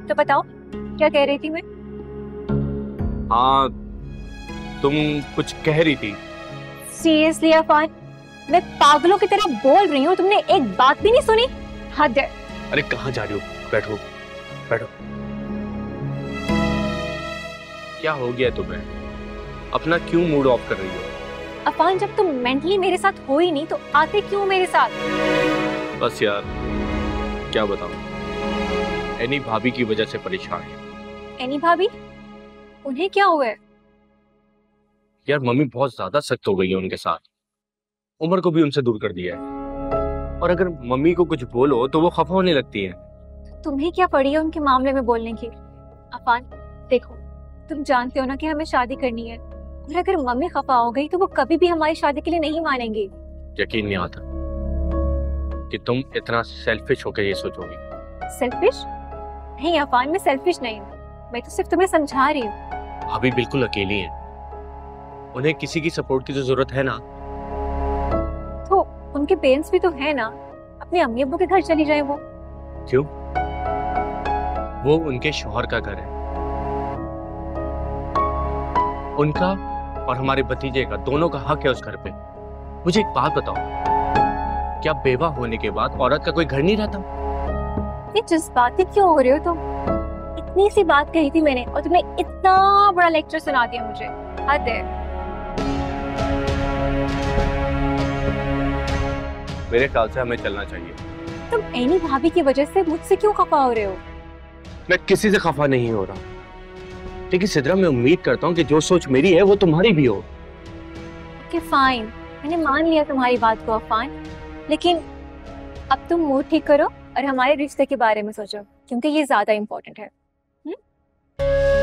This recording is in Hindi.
तो बताओ क्या कह रही थी मैं? हाँ, तुम कुछ कह रही थी। सीरियसली अफान, मैं पागलों की तरह बोल रही हूँ, तुमने एक बात भी नहीं सुनी। हद है। अरे कहाँ जा रही हो? बैठो बैठो। क्या हो गया तुम्हें? अपना क्यों मूड ऑफ कर रही हो? अफान, जब तुम मेंटली मेरे साथ हो ही नहीं तो आते क्यों मेरे साथ? बस यार, क्या बताऊं, एनी भाभी की वजह से परेशान है। एनी भाभी? उन्हें क्या हुआ है? यार मम्मी बहुत ज्यादा सख्त हो गई है उनके साथ। उमर को भी उनसे दूर कर दिया है, और अगर मम्मी को कुछ बोलो तो वो खफा होने लगती है। तुम्हें क्या पड़ी है उनके मामले में बोलने की? अफान देखो, तुम जानते हो ना कि हमें शादी करनी है, और अगर मम्मी खफा हो गई तो वो कभी भी हमारी शादी के लिए नहीं मानेंगी। यकीन नहीं आता कि तुम इतना सेल्फिश होकर ये सोचोगी। सेल्फिश? नहीं अफान, मैं सेल्फिश नहीं हूँ, मैं तो सिर्फ तुम्हें समझा रही हूँ। भाभी बिल्कुल अकेली हैं, उन्हें किसी की सपोर्ट की तो जरूरत है ना। तो उनके पेरेंट्स भी तो है ना, अपने अम्मी अब्बू के घर चली जाए वो। क्यों? वो उनके शौहर का घर है, उनका और हमारे भतीजे का, दोनों का हक है उस घर पे। मुझे एक बात बताओ, क्या बेवा होने के बाद औरत का कोई घर नहीं रहता? ये जज्बाती क्यों हो रहे हो तुम? इतनी सी बात कही थी मैंने और तुमने इतना बड़ा लेक्चर सुना दिया मुझे। हद है। मेरे ख्याल से हमें चलना चाहिए। तुम एनी भाभी की वजह से मुझसे क्यों खफा हो रहे हो? मैं किसी से खफा नहीं हो रहा, लेकिन सिद्रा मैं उम्मीद करता हूँ कि जो सोच मेरी है वो तुम्हारी भी हो। ओके फाइन, मैंने मान लिया तुम्हारी बात को अफान, लेकिन अब तुम मूड ठीक करो और हमारे रिश्ते के बारे में सोचो, क्योंकि ये ज्यादा इम्पोर्टेंट है।